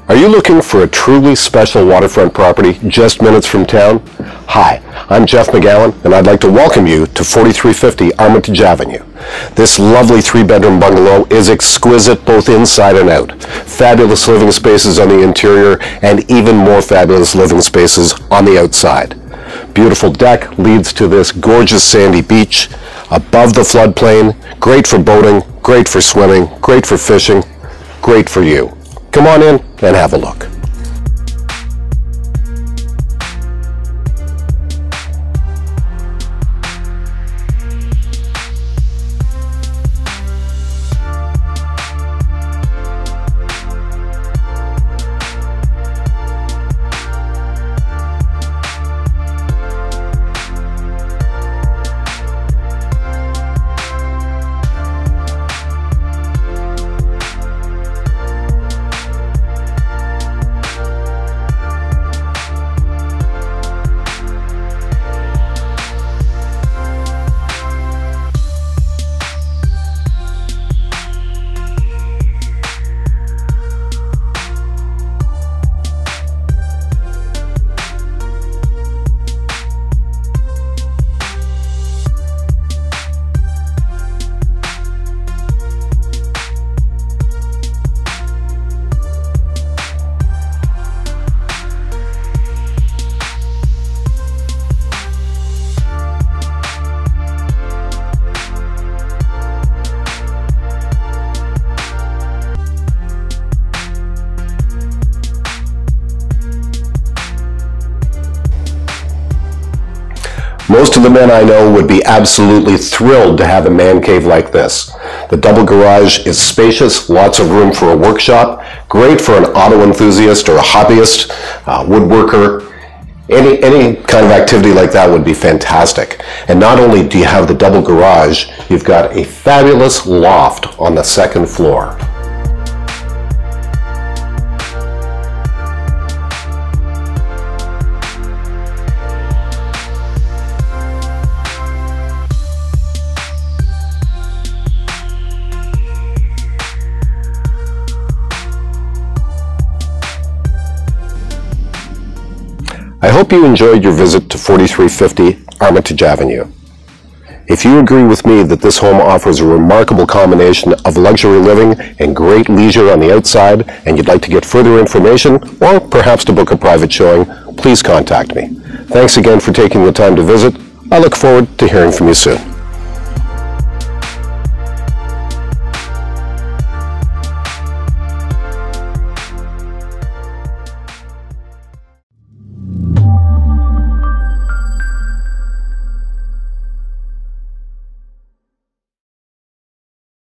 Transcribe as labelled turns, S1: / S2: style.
S1: Are you looking for a truly special waterfront property just minutes from town? Hi, I'm Geoff McGowan, and I'd like to welcome you to 4350 Armitage Avenue. This lovely 3-bedroom bungalow is exquisite both inside and out. Fabulous living spaces on the interior and even more fabulous living spaces on the outside. Beautiful deck leads to this gorgeous sandy beach above the floodplain. Great for boating, great for swimming, great for fishing, great for you. Come on in and have a look. Most of the men I know would be absolutely thrilled to have a man cave like this. The double garage is spacious, lots of room for a workshop, great for an auto enthusiast or a hobbyist, woodworker. Any kind of activity like that would be fantastic. And not only do you have the double garage, you've got a fabulous loft on the second floor. I hope you enjoyed your visit to 4350 Armitage Avenue. If you agree with me that this home offers a remarkable combination of luxury living and great leisure on the outside, and you'd like to get further information or perhaps to book a private showing, please contact me. Thanks again for taking the time to visit. I look forward to hearing from you soon.